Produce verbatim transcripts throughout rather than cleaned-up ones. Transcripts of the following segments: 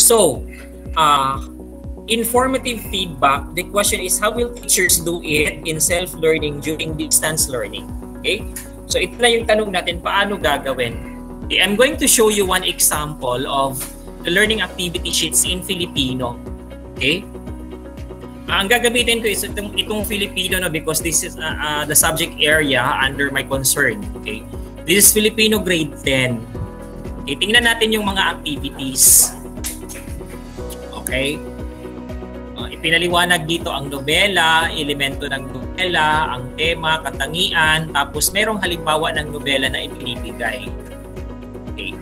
So, uh, informative feedback, the question is, how will teachers do it in self-learning during distance learning? Okay? So, ito na yung tanong natin, paano gagawin? Okay, I'm going to show you one example of the learning activity sheets in Filipino. Okay? Uh, ang gagamitin ko is itong, itong Filipino no, because this is uh, uh, the subject area under my concern. Okay? This is Filipino grade ten. Okay, tingnan natin yung mga activities. Okay? Uh, ipinaliwanag dito ang nobela, elemento ng nobela, ang tema, katangian, tapos merong halimbawa ng nobela na ibinibigay. Okay.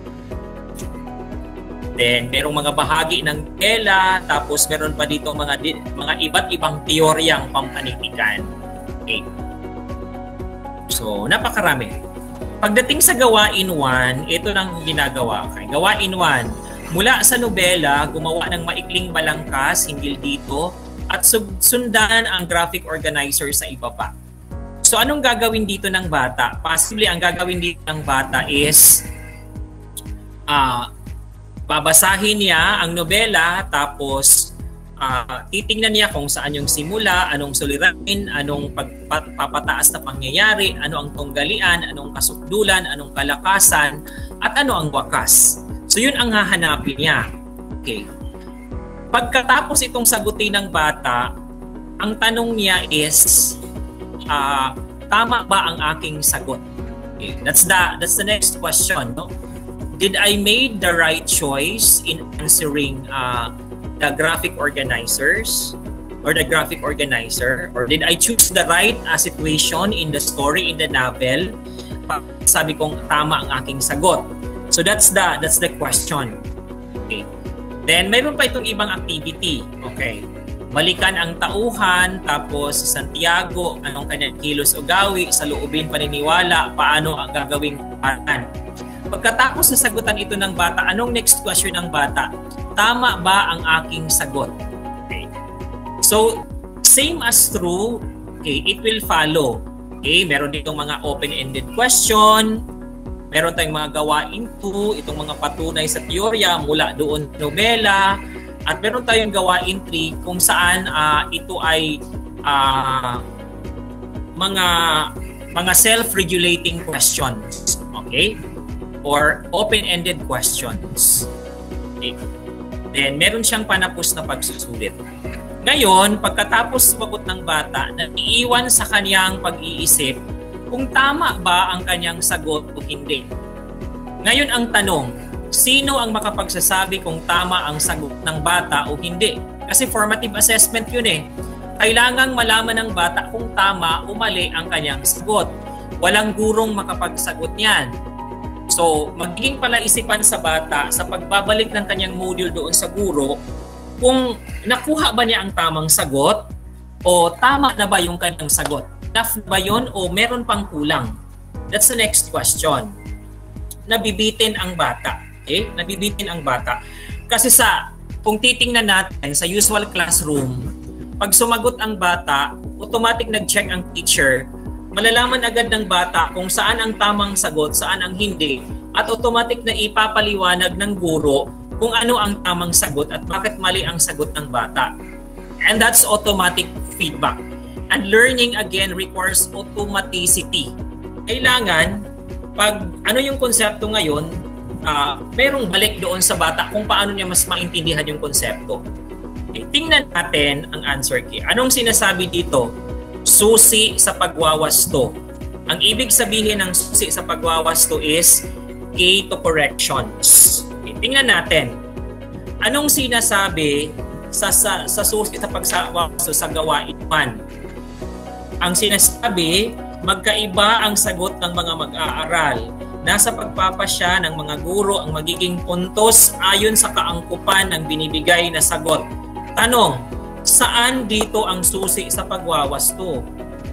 Then, merong mga bahagi ng tela, tapos meron pa dito mga mga iba't ibang teoryang pampanitikan. Okay. So, napakarami. Pagdating sa gawain one, ito lang ginagawa. Okay. Gawain one, mula sa nobela, gumawa ng maikling balangkas, hinggil dito, at sundan ang graphic organizer sa ibaba. So, anong gagawin dito ng bata? Possibly, ang gagawin dito ng bata is ah, uh, babasahin niya ang nobela, tapos uh, titingnan niya kung saan yung simula, anong suliranin, anong pagpapataas na pangyayari, ano ang tunggalian, anong kasukdulan, anong kalakasan, at ano ang wakas. So yun ang hahanapin niya. Okay. Pagkatapos itong sagutin ng bata, ang tanong niya is, uh, tama ba ang aking sagot? Okay. That's the that's the next question, no? Did I made the right choice in answering uh, the graphic organizers or the graphic organizer? Or did I choose the right uh, situation in the story, in the novel? Sabi kong tama ang aking sagot. So that's the that's the question. Okay. Then mayroon pa itong ibang activity. Okay. Balikan ang tauhan, tapos si Santiago, anong kanyang kilos o gawi, sa loobin paniniwala, paano ang gagawing paraan. Pagkatapos sa sagutan ito ng bata, anong next question ng bata? Tama ba ang aking sagot? Okay. So, same as true, okay, it will follow. Okay, meron ditong mga open-ended question, meron tayong mga gawain two, itong mga patunay sa teorya mula doon nobela, at meron tayong gawain three kung saan uh, ito ay uh, mga mga self-regulating questions. Okay? Or open-ended questions. Okay. Then, meron siyang panapos na pagsusulit. Ngayon, pagkatapos sumagot ng bata, naiiwan sa kanyang pag-iisip kung tama ba ang kanyang sagot o hindi. Ngayon ang tanong, sino ang makapagsasabi kung tama ang sagot ng bata o hindi? Kasi formative assessment yun eh. Kailangang malaman ng bata kung tama o mali ang kanyang sagot. Walang gurong makapagsagot niyan. So, magiging palaisipan sa bata sa pagbabalik ng kanyang module doon sa guro kung nakuha ba niya ang tamang sagot o tama na ba yung kanyang sagot. Enough ba yun o meron pang kulang? That's the next question. Nabibitin ang bata. Okay? Nabibitin ang bata. Kasi sa, kung titingnan natin sa usual classroom, pag sumagot ang bata, automatic nag-check ang teacher, malalaman agad ng bata kung saan ang tamang sagot, saan ang hindi, at automatic na ipapaliwanag ng guro kung ano ang tamang sagot at bakit mali ang sagot ng bata. And that's automatic feedback. And learning again requires automaticity. Kailangan, pag ano yung konsepto ngayon, uh, merong balik doon sa bata kung paano niya mas maintindihan yung konsepto. Okay, tingnan natin ang answer key. Anong sinasabi dito? Susi sa pagwawasto. Ang ibig sabihin ng susi sa pagwawasto is key to corrections. Okay, tingnan natin. Anong sinasabi sa, sa, sa susi sa pagwawasto sa gawain one? Ang sinasabi, magkaiba ang sagot ng mga mag-aaral. Nasa pagpapasya ng mga guro ang magiging puntos ayon sa kaangkupan ng binibigay na sagot. Tanong, saan dito ang susi sa pagwawasto?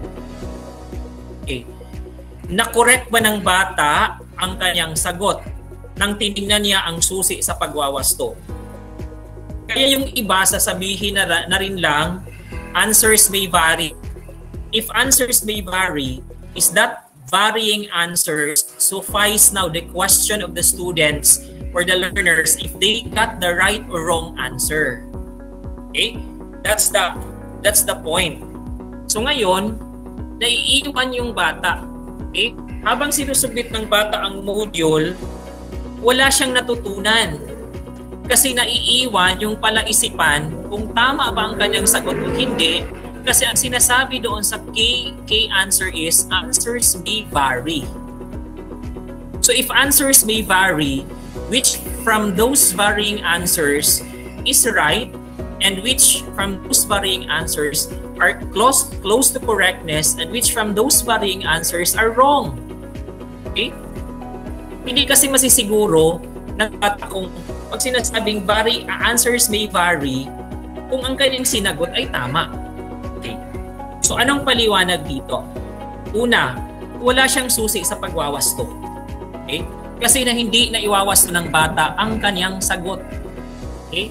Okay. Na-correct ba ng bata ang kanyang sagot nang tinignan niya ang susi sa pagwawasto? Kaya yung iba sasabihin na, na rin lang, answers may vary. If answers may vary, is that varying answers suffice now the question of the students or the learners if they got the right or wrong answer. Okay? That's the that's the point. So ngayon, naiiwan yung bata. Okay? Habang sinusubmit ng bata ang module, wala siyang natutunan. Kasi naiiwan yung palaisipan kung tama ba ang kanyang sagot o hindi. Kasi ang sinasabi doon sa K, K answer is answers may vary. So if answers may vary, which from those varying answers is right and which from those varying answers are close close to correctness and which from those varying answers are wrong. Okay? Hindi kasi masisiguro ng bata kung pag sinasabing vary, answers may vary kung ang kanyang sinagot ay tama. Okay. So anong paliwanag dito? Una, wala siyang susi sa pagwawasto. Okay? Kasi na hindi na iwawasto ng bata ang kanyang sagot. Okay?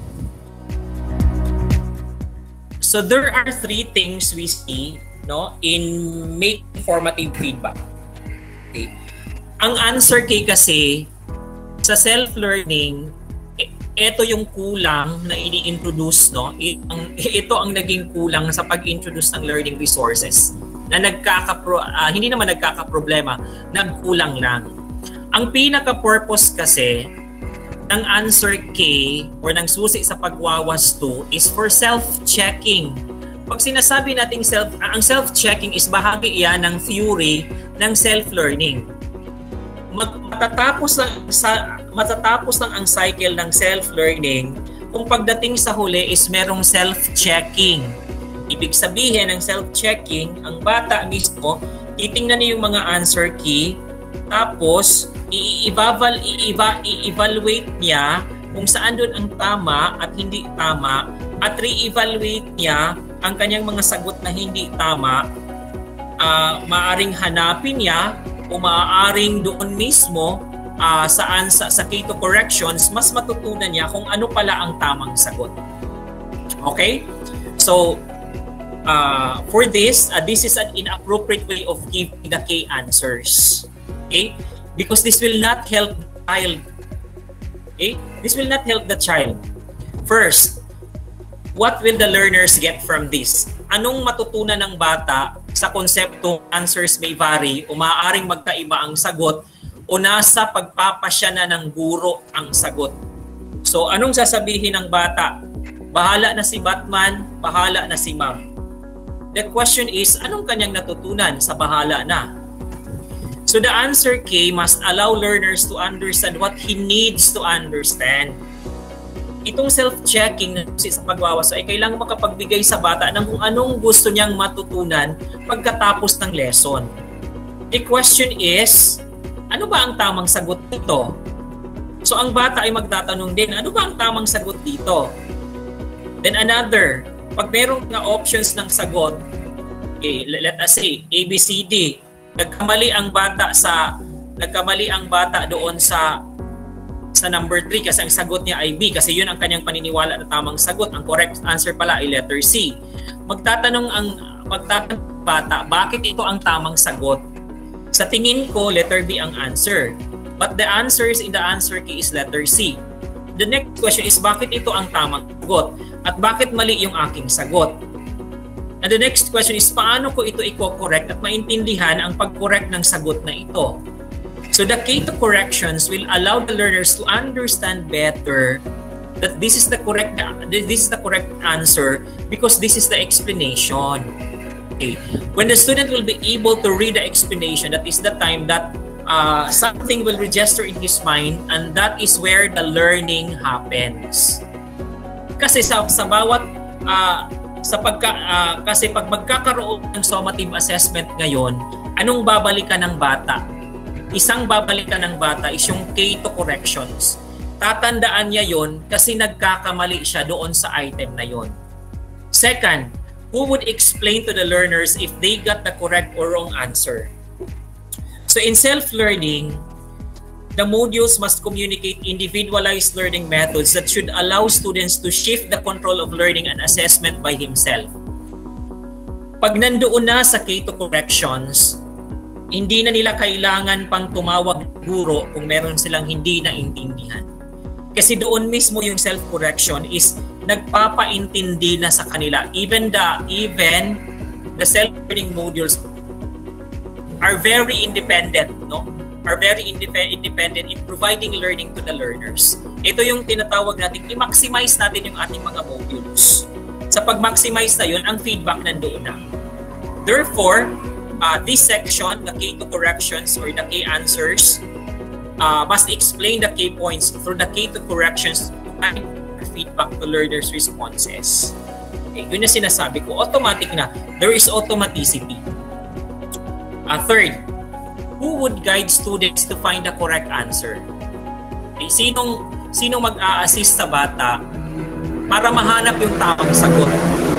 So there are three things we see, no, in making formative feedback. Okay. Ang answer key kasi sa self-learning, ito yung kulang na ini-introduce, no? Ito ang naging kulang sa pag-introduce ng learning resources na nagkakapro uh, hindi naman nagkakaproblema, nagkulang lang. Ang pinaka-purpose kasi ng answer key or ng susi sa pagwawasto is for self-checking. Pag sinasabi nating self, uh, ang self-checking is bahagi iyan ng theory ng self-learning. Matatapos lang sa matatapos lang ang cycle ng self-learning kung pagdating sa huli is merong self-checking. Ibig sabihin ng self-checking, ang bata mismo titingnan niya yung mga answer key tapos i-eval i-eva, i-evaluate niya kung saan doon ang tama at hindi tama at re-evaluate niya ang kanyang mga sagot na hindi tama. Uh, maaring hanapin niya o maaaring doon mismo uh, saan sa, sa K two corrections, mas matutunan niya kung ano pala ang tamang sagot. Okay? So, uh, for this, uh, this is an inappropriate way of giving the K answers. Okay? Because this will not help the child. Okay? This will not help the child. First, what will the learners get from this? Anong matutunan ng bata sa konseptong answers may vary o maaaring magkaiba ang sagot o nasa pagpapasya na ng guro ang sagot? So anong sasabihin ng bata? Bahala na si Batman, bahala na si Ma'am. The question is, anong kanyang natutunan sa bahala na? So the answer K must allow learners to understand what he needs to understand. Itong self-checking na sa pagwawasto ay kailangan makapagbigay sa bata ng kung anong gusto niyang matutunan pagkatapos ng lesson. The question is, ano ba ang tamang sagot dito? So ang bata ay magtatanong din, ano ba ang tamang sagot dito? Then another, pag meron nga options ng sagot, okay, let us say A, B, C, D, nagkamali ang bata sa nagkamali ang bata doon sa sa number three kasi ang sagot niya ay B kasi yun ang kanyang paniniwala na tamang sagot. Ang correct answer pala ay letter C. Magtatanong ang magtatanong bata, bakit ito ang tamang sagot? Sa tingin ko, letter B ang answer. But the answers in the answer key is letter C. The next question is, bakit ito ang tamang sagot? At bakit mali yung aking sagot? And the next question is, paano ko ito i-correct at maintindihan ang pag-correct ng sagot na ito? So the K two corrections will allow the learners to understand better that this is the correct this is the correct answer because this is the explanation. Okay. When the student will be able to read the explanation, that is the time that uh, something will register in his mind, and that is where the learning happens. Kasi sa sa bawat uh, sa pagka uh, kasi pag magkakaroon ng summative assessment ngayon, anong babalikan ng bata? Isang babalikan ng bata is yung K two corrections. Tatandaan niya yon kasi nagkakamali siya doon sa item na yon. Second, who would explain to the learners if they got the correct or wrong answer? So in self-learning, the modules must communicate individualized learning methods that should allow students to shift the control of learning and assessment by himself. Pag nandoon na sa K two corrections, hindi na nila kailangan pang tumawag guro kung meron silang hindi naintindihan. Kasi doon mismo yung self-correction is nagpapaintindi na sa kanila. Even the even the self-learning modules are very independent, no? Are very independent in providing learning to the learners. Ito yung tinatawag natin, i-maximize natin yung ating mga modules. Sa pag-maximize na yun, ang feedback nandoon na. Therefore, uh, this section, the key to corrections or the key answers, uh, must explain the key points through the key to corrections and feedback to learners' responses. Okay, yun na sinasabi ko. Automatic na. There is automaticity. Uh, third, who would guide students to find the correct answer? Okay, sinong, sinong mag-a-assist sa bata para mahanap yung tamang sagot?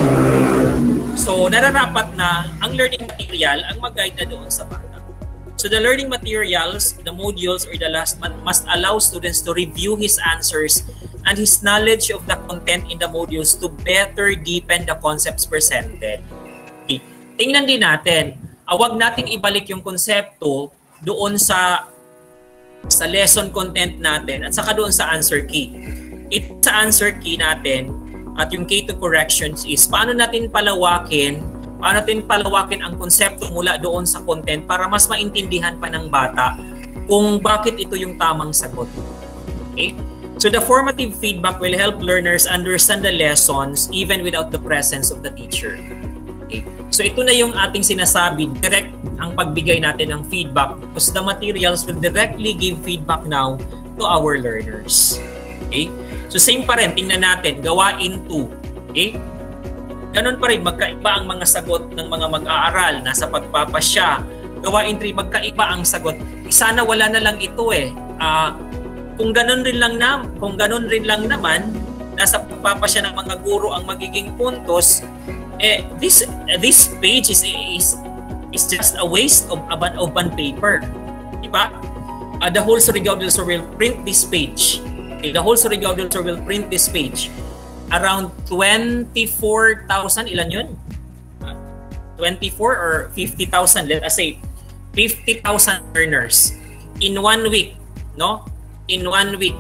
So, nararapat na ang learning material ang mag-guide na doon sa bata. So, the learning materials, the modules, or the last month must allow students to review his answers and his knowledge of the content in the modules to better deepen the concepts presented. Okay. Tingnan din natin, awag nating ibalik yung konsepto doon sa sa lesson content natin at saka doon sa answer key. It sa answer key natin at yung key to corrections is paano natin palawakin, paano natin palawakin ang konsepto mula doon sa content para mas maintindihan pa ng bata kung bakit ito yung tamang sagot. Okay? So the formative feedback will help learners understand the lessons even without the presence of the teacher. Okay? So ito na yung ating sinasabi, direct ang pagbigay natin ng feedback because the materials will directly give feedback now to our learners. Okay? So same pa rin, tingnan natin, gawain two. Okay? Ganun pa rin, magkaiba ang mga sagot ng mga mag-aaral, nasa pagpapasya. Gawain three, magkaiba ang sagot. Sana wala na lang ito eh. Uh, kung ganun rin lang na, kung ganun rin lang naman, nasa pagpapasya ng mga guro ang magiging puntos, eh this this page is is is just a waste of of, of one paper. Diba? Uh, the whole Surigao will print this page. Okay, the whole Surigao will print this page. Around twenty-four thousand, ilan yun? twenty-four or fifty thousand, let us say fifty thousand learners in one week, no? In one week.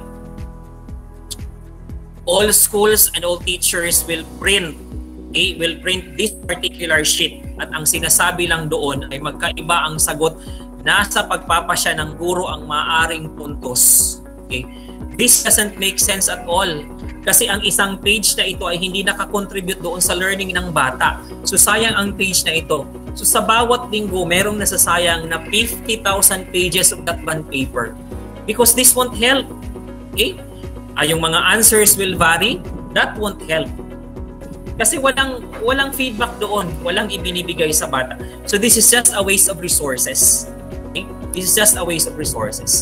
All schools and all teachers will print, okay, will print this particular sheet at ang sinasabi lang doon ay magkaiba ang sagot, nasa pagpapasya ng guro ang maaring puntos. Okay? This doesn't make sense at all kasi ang isang page na ito ay hindi nakakontribute doon sa learning ng bata. So sayang ang page na ito. So sa bawat linggo, merong nasasayang na fifty thousand pages of that one paper because this won't help. Okay? Ay, yung mga answers will vary, that won't help. Kasi walang walang feedback doon, walang ibinibigay sa bata. So this is just a waste of resources. Okay? This is just a waste of resources.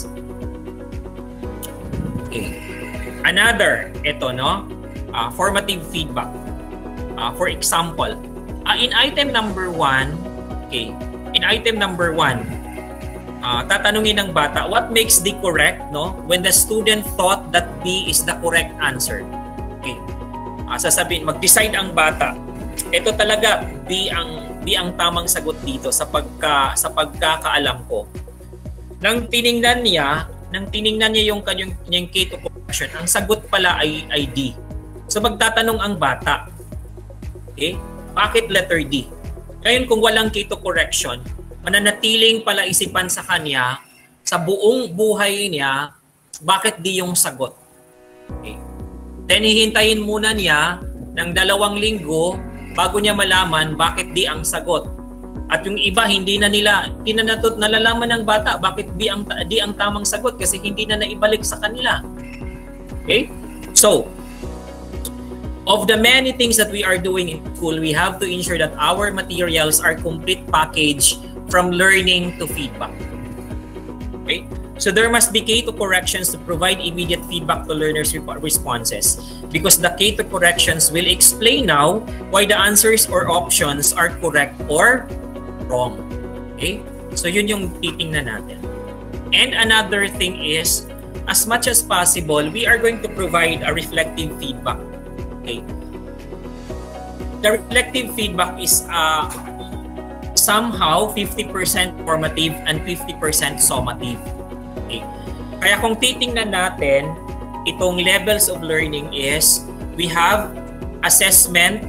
Okay. Another, ito no, uh, formative feedback. Uh, for example, uh, in item number one, okay, in item number one, uh, tatanungin ng bata, what makes D correct, no? When the student thought that B is the correct answer. Okay. Uh, sasabihin, mag-decide ang bata. Ito talaga B ang B ang tamang sagot dito sa pagka sa pagkakaalam ko. Nang tiningnan niya, nang tiningnan niya yung kanyang yung key to correction, ang sagot pala ay, ay D. So magtatanong ang bata. Okay? Bakit letter D? Ngayon kung walang key to correction, mananatiling pala isipan sa kanya sa buong buhay niya, bakit D yung sagot? Okay. Then hihintayin muna niya ng dalawang linggo bago niya malaman bakit D ang sagot. At yung iba hindi na nila hindi na natut nalalaman ng bata bakit D ang D ang tamang sagot kasi hindi na naibalik sa kanila. Okay? So, of the many things that we are doing in school, we have to ensure that our materials are complete package from learning to feedback. Okay? So there must be K to corrections to provide immediate feedback to learners' responses because the K to corrections will explain now why the answers or options are correct or wrong. Okay? So yun yung titingnan natin. And another thing is, as much as possible, we are going to provide a reflective feedback. Okay? The reflective feedback is uh, somehow fifty percent formative and fifty percent summative. Okay. Kaya kung titingnan natin, itong levels of learning is, we have assessment.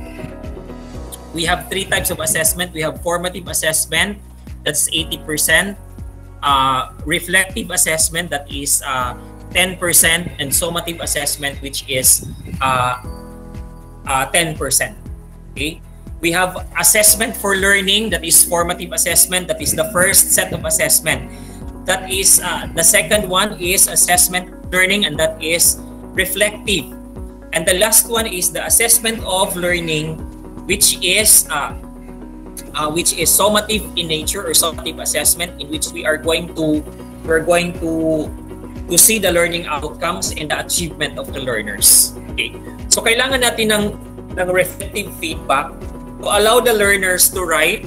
We have three types of assessment. We have formative assessment, that's eighty percent. Uh, reflective assessment, that is uh, ten percent. And summative assessment, which is uh, uh, ten percent. Okay? We have assessment for learning, that is formative assessment, that is the first set of assessment. That is, uh, the second one is assessment learning, and that is reflective. And the last one is the assessment of learning, which is uh, uh, which is summative in nature, or summative assessment, in which we are going to we're going to to see the learning outcomes and the achievement of the learners. Okay. So kailangan natin ng ng reflective feedback to allow the learners to write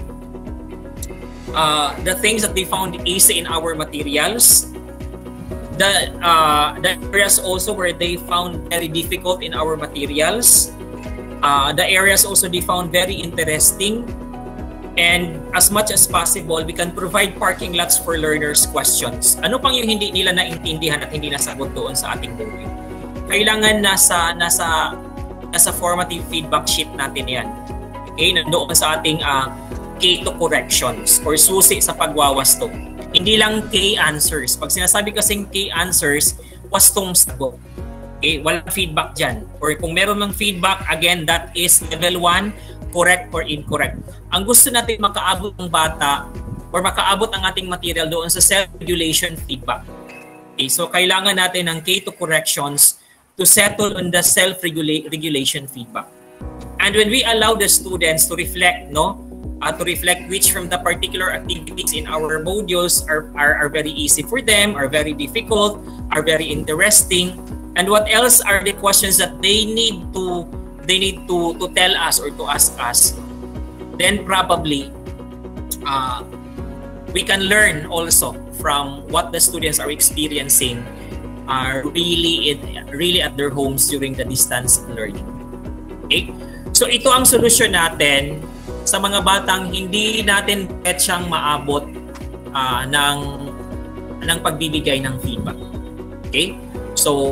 uh, the things that they found easy in our materials, the uh, the areas also where they found very difficult in our materials, uh, the areas also they found very interesting, and as much as possible, we can provide parking lots for learners' questions. Ano pang yung hindi nila naintindihan at hindi nasagot doon sa ating movie? Kailangan nasa nasa nasa formative feedback sheet natin yan. Okay, nandoon sa ating uh, K to corrections, or susi sa pagwawasto. Hindi lang K answers. Pag sinasabi kasing K answers, wastong sagot. Okay, walang feedback dyan. Or kung meron ng feedback, again, that is level one, correct or incorrect. Ang gusto natin makaabot ng bata or makaabot ang ating material doon sa self-regulation feedback. Okay, so kailangan natin ng K to corrections to settle on the self-regulation feedback. And when we allow the students to reflect, no, uh, to reflect which from the particular activities in our modules are, are, are very easy for them, are very difficult, are very interesting, and what else are the questions that they need to they need to, to tell us or to ask us, then probably uh, we can learn also from what the students are experiencing are really in, really at their homes during the distance learning. Okay? So ito ang solusyon natin sa mga batang hindi natin pwede siyang maabot uh, ng, ng pagbibigay ng feedback. Okay? So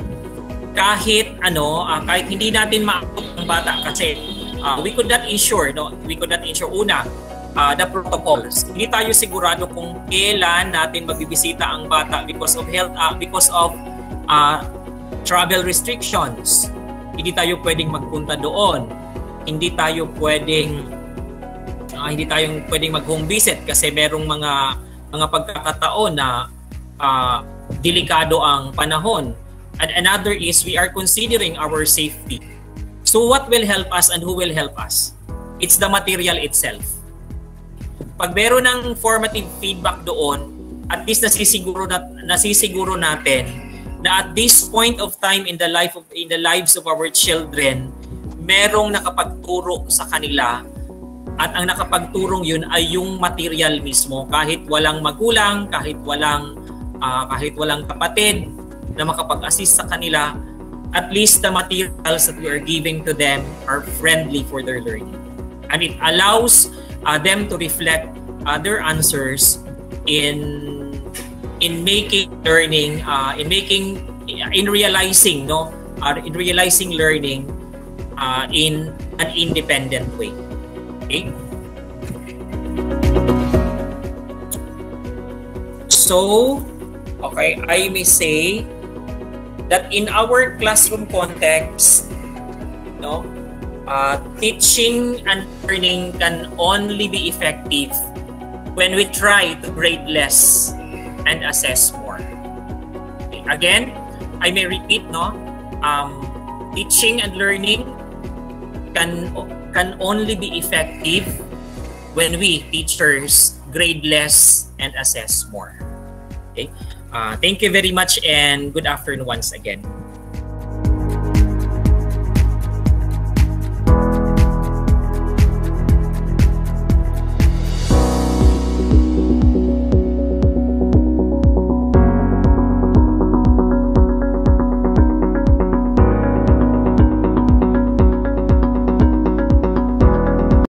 kahit ano, uh, kahit hindi natin maabot ng bata kasi uh, we could not ensure, no? We could not ensure una, uh, the protocols. Hindi tayo sigurado kung kailan natin magbibisita ang bata because of health, uh, because of uh, travel restrictions. Hindi tayo pwedeng magpunta doon. Hindi tayo pwedeng uh, hindi tayong pwedeng mag-home visit kasi merong mga mga pagkakataon na uh, delikado ang panahon. And another is we are considering our safety. So what will help us and who will help us? It's the material itself. Pag meron ng formative feedback doon, at least nasisiguro na, nasisiguro natin na at this point of time in the life of in the lives of our children, merong nakapagturo sa kanila, at ang nakapagturong yun ay yung material mismo, kahit walang magulang, kahit walang uh, kahit walang kapatid na makapag-assist sa kanila, at least the materials that we are giving to them are friendly for their learning, and it allows uh, them to reflect uh, their answers in in making learning, uh, in making, in realizing, no, uh, in realizing learning uh, in an independent way. Okay. So, okay, I may say that in our classroom context, no, uh, teaching and learning can only be effective when we try to grade less and assess more. Okay. Again, I may repeat, no, um, teaching and learning can can only be effective when we teachers grade less and assess more. Okay. Uh, thank you very much and good afternoon once again.